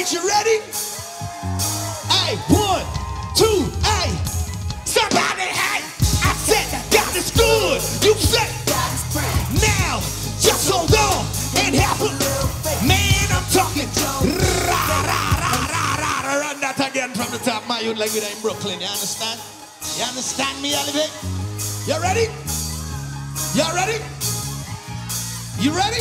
Faith, you ready? Hey, 1, 2, hey. Somebody, hey. I said God is good. You said God is great. Now, just hold on and have a little faith. Man, I'm talking. Run that again from the top. My youth like we're in Brooklyn. You understand? You understand me, Oliver? You ready? You ready? You ready?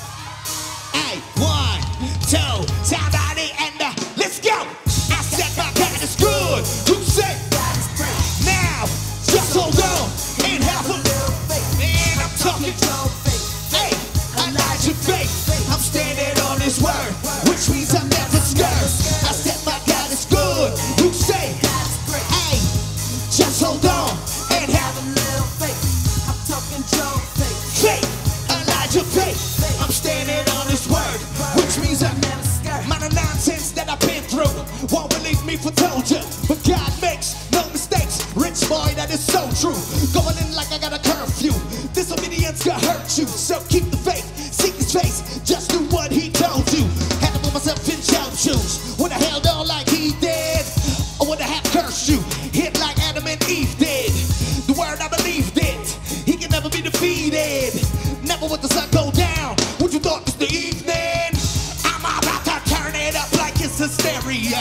Hey, 1, 2, somebody and let's go. I said my God is good. You say God is great. Now, just hold on and have a little faith. Man, I'm talking. Hey, Elijah faith. I'm standing on His word, which means I'm never scared. I said my God is good. You say God is great. Hey, just hold on and have a little faith. I'm talking Joe faith. Faith, Elijah faith. I'm standing on His word, which means I'm never scared. Man, the nonsense that I've been through won't believe me for told you, but God makes no mistakes. Rich boy, that is so true. Going in like I got a curfew. Disobedience could hurt you, so keep the faith. Seek His face, just do what He told you. Had to put myself in Job's shoes. When I held on like He did, or would I have cursed you? Hit like Adam and Eve did. The word I believed it. He can never be defeated. Never would the sun go down. What you thought was the evening? I'm about to turn it up like it's a stereo.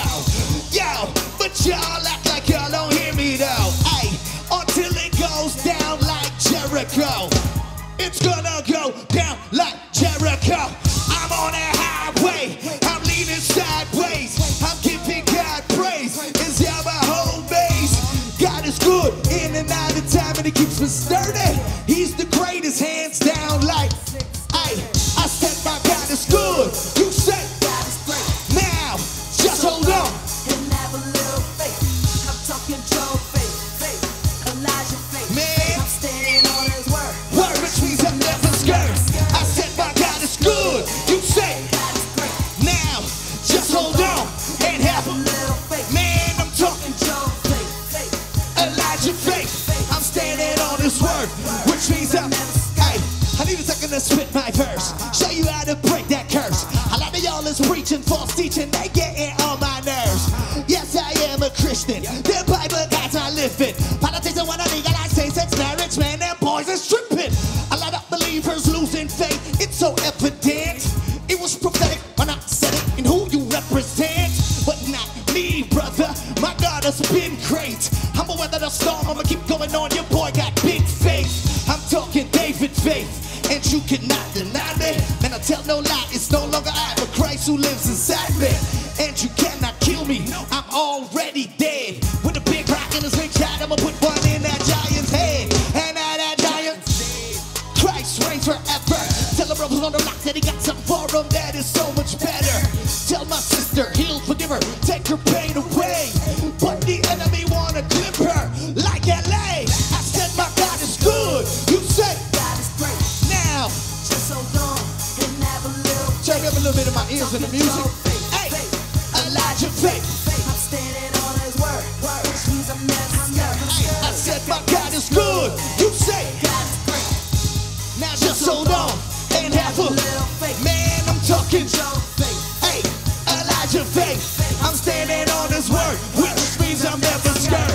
Yo, but y'all act like y'all don't hear me though. Hey, until it goes down like Jericho. It's gonna go down like Jericho. I'm on a highway. I'm leaning sideways. I'm giving God praise. It's y'all my home base. God is good in and out of time, and He keeps me sturdy. He's the greatest, hands down. Like, hey, I said my God is good. You say God is great. Now, just hold on and have a little faith. I'm talking Joe faith, faith, Elijah faith. Man, I'm standing on His word, word which means I'm never scared. I said my God is good. You say God is great. Now, just hold on and have a little faith. Man, I'm talking Joe faith, faith, Elijah faith. I'm standing on His word, which means I'm never scared. Hey, I need a second to spit my verse. Show you how to break that curse. A lot of y'all is preaching false teaching. They getting on my nerves. Yes, I am a Christian. The Bible guys are living. Politics and wanna legalize same-sex marriage, man. Them boys are stripping. A lot of believers losing faith. It's so evident. It was prophetic when I said it and who you represent. But not me, brother. My God has been great. I'm gonna weather the storm. I'ma keep going on. Your boy got big faith. I'm talking David faith, and you cannot deny me. Man, I tell no lie. It's no longer I, but Christ who lives inside me. And you cannot kill me. I'm already dead. With a big rock in his big shot, I'ma put one in that giant's head. And now that giant's Christ reigns forever. Tell the brothers on the block that He got something for them that is so much better. Tell my sister, He'll forgive her, take her pain away. But the enemy wanna clip her like LA. I said my God is good. You say God is great. Now, just hold on and have a little. Turn me up a little bit in my ears and the music. Hey, Elijah faith. I'm standing on His word, which means I'm never scared. I said my God is good. You say God is great. Now just hold on and have a little faith. Man, I'm talking Joe faith. Hey, Elijah faith. I'm standing on His word, which means I'm never scared.